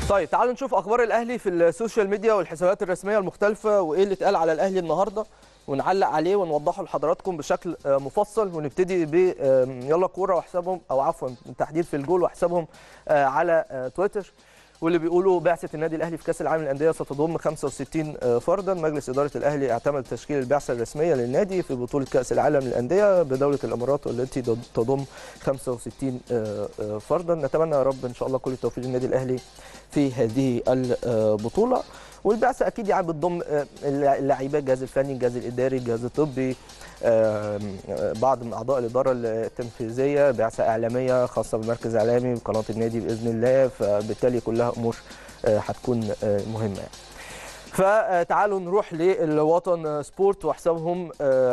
طيب تعالوا نشوف اخبار الاهلي في السوشيال ميديا والحسابات الرسميه المختلفه وايه اللي اتقال على الاهلي النهارده ونعلق عليه ونوضحه لحضراتكم بشكل مفصل. ونبتدي ب يلا كوره وحسابهم او عفوا تحديد في الجول وحسابهم على تويتر، واللي بيقولوا بعثه النادي الاهلي في كاس العالم للانديه ستضم 65 فردا. مجلس اداره الاهلي اعتمد تشكيل البعثه الرسميه للنادي في بطوله كاس العالم للانديه بدوله الامارات والتي تضم 65 فردا. نتمنى يا رب ان شاء الله كل التوفيق للنادي الاهلي في هذه البطوله. والبعثه اكيد يعني بتضم اللاعبين، الجهاز الفني، الجهاز الاداري، الجهاز الطبي، بعض من اعضاء الاداره التنفيذيه، بعثه اعلاميه خاصه بالمركز الاعلامي وقناه النادي باذن الله. فبالتالي كلها امور هتكون مهمه يعني. فتعالوا نروح للوطن سبورت وحسابهم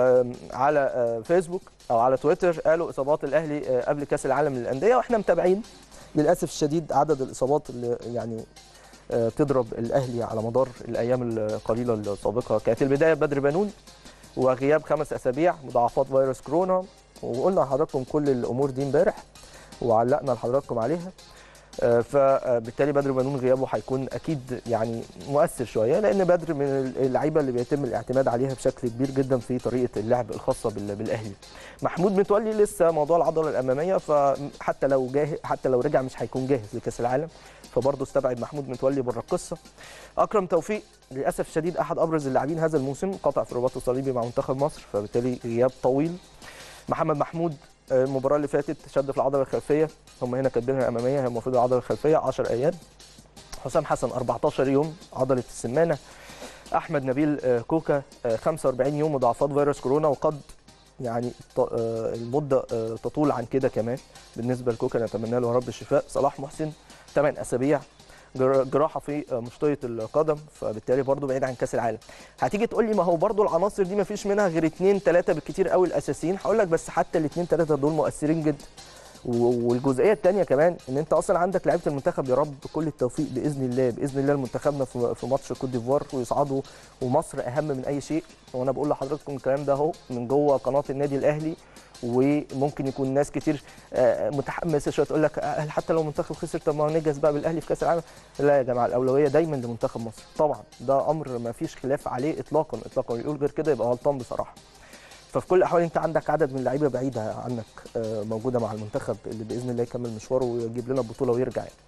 على فيسبوك او على تويتر. قالوا اصابات الاهلي قبل كاس العالم للانديه، واحنا متابعين للاسف الشديد عدد الاصابات اللي يعني تضرب الاهلي على مدار الايام القليله السابقه. كانت البدايه بدر بنون وغياب 5 أسابيع، مضاعفات فيروس كورونا، وقلنا لحضراتكم كل الامور دي امبارح وعلقنا لحضراتكم عليها. فبالتالي بدر بنون غيابه هيكون اكيد يعني مؤثر شويه، لان بدر من اللعيبه اللي بيتم الاعتماد عليها بشكل كبير جدا في طريقه اللعب الخاصه بالاهلي. محمود متولي لسه موضوع العضله الاماميه، فحتى لو جاهز حتى لو رجع مش هيكون جاهز لكاس العالم، فبرضه استبعد محمود متولي بره القصه. اكرم توفيق للاسف الشديد احد ابرز اللاعبين هذا الموسم، قطع في رباطه الصليبي مع منتخب مصر، فبالتالي غياب طويل. محمد محمود المباراه اللي فاتت شد في العضله الخلفيه، هم هنا كاتبينها الاماميه، هي المفروض العضله الخلفيه 10 ايام. حسام حسن 14 يوم عضله السمانه. احمد نبيل كوكا 45 يوم مضاعفات فيروس كورونا، وقد يعني المده تطول عن كده كمان بالنسبه لكوكا، نتمنى له يا رب الشفاء. صلاح محسن 8 اسابيع جراحه في مشطيه القدم، فبالتالي برضه بعيد عن كاس العالم. هتيجي تقول لي ما هو برضه العناصر دي ما فيش منها غير 2 3 بالكتير قوي الاساسيين. هقول لك بس حتى ال 2 3 دول مؤثرين جدا. والجزئيه الثانيه كمان ان انت اصلا عندك لعيبه المنتخب، يا رب كل التوفيق باذن الله باذن الله لمنتخبنا في ماتش كوت ديفوار ويصعدوا، ومصر اهم من اي شيء. وانا بقول لحضراتكم الكلام ده اهو من جوه قناه النادي الاهلي، وممكن يكون ناس كتير متحمسه شويه تقول لك حتى لو المنتخب خسر طب ما نجهز بقى بالاهلي في كاس العالم. لا يا جماعه، الاولويه دايما لمنتخب مصر طبعا، ده امر ما فيش خلاف عليه اطلاقا اطلاقا، يقول غير كده يبقى غلطان بصراحه. ففي كل الاحوال انت عندك عدد من اللعيبه بعيده عنك موجوده مع المنتخب اللي باذن الله يكمل مشواره ويجيب لنا البطوله ويرجع يعني.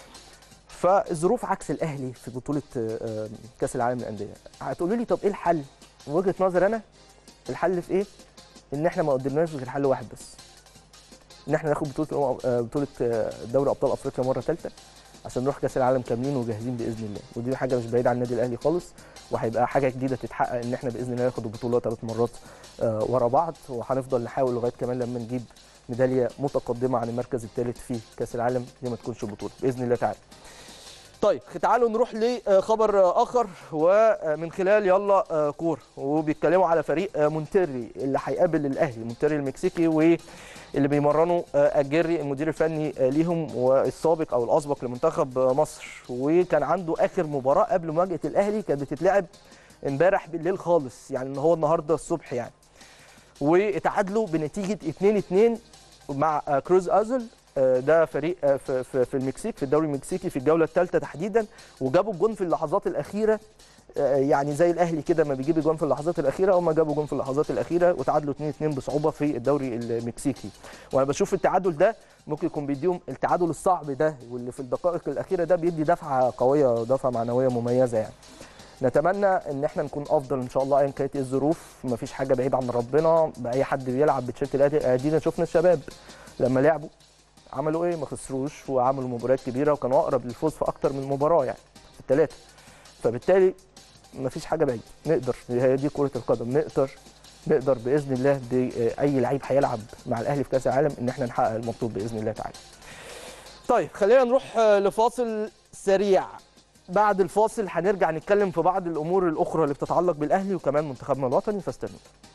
فالظروف عكس الاهلي في بطوله كاس العالم للانديه. هتقولوا لي طب ايه الحل؟ من وجهه نظر انا الحل في ايه؟ ان احنا ما قدمناش غير حل واحد بس، ان احنا ناخد بطوله دوري ابطال افريقيا مره ثالثه عشان نروح كاس العالم كاملين وجاهزين باذن الله. ودي حاجه مش بعيده عن النادي الاهلي خالص، وهيبقى حاجه جديده تتحقق ان احنا باذن الله ناخد البطوله 3 مرات ورا بعض، وهنفضل نحاول لغايه كمان لما نجيب ميداليه متقدمه عن المركز الثالث في كاس العالم، دي ما تكونش بطوله باذن الله تعالى. طيب تعالوا نروح لخبر اخر، ومن خلال يلا كوره، وبيتكلموا على فريق مونتيري اللي هيقابل الاهلي، مونتيري المكسيكي، واللي بيمرنوا اجيري المدير الفني ليهم والسابق او الاسبق لمنتخب مصر. وكان عنده اخر مباراه قبل مواجهه الاهلي كانت بتتلعب امبارح بالليل خالص، يعني ان هو النهارده الصبح يعني، واتعادلوا بنتيجه 2-2 مع كروز ازل، ده فريق في المكسيك في الدوري المكسيكي في الجوله الثالثه تحديدا، وجابوا الجون في اللحظات الاخيره، يعني زي الاهلي كده ما بيجيب الجون في اللحظات الاخيره، هم جابوا جون في اللحظات الاخيره وتعادلوا 2-2 بصعوبه في الدوري المكسيكي. وانا بشوف التعادل ده ممكن يكون بيديهم، التعادل الصعب ده واللي في الدقائق الاخيره ده بيدي دفعه قويه ودفعه معنويه مميزه يعني. نتمنى ان احنا نكون افضل ان شاء الله ايا كانت الظروف، مفيش حاجه بعيده عن ربنا، باي حد بيلعب بتيشيرت الاهلي. ادينا شفنا الشباب لما لعبوا عملوا ايه، ما خسروش وعملوا مباريات كبيره وكانوا اقرب للفوز في اكتر من مباراه يعني في الثلاثه. فبالتالي مفيش حاجه بعيده، نقدر، هي دي كره القدم، نقدر باذن الله باي لعيب هيلعب مع الاهلي في كاس العالم ان احنا نحقق المطلوب باذن الله تعالى. طيب خلينا نروح لفاصل سريع، بعد الفاصل هنرجع نتكلم في بعض الامور الاخرى اللي بتتعلق بالاهلي وكمان منتخبنا الوطني، فاستنوا.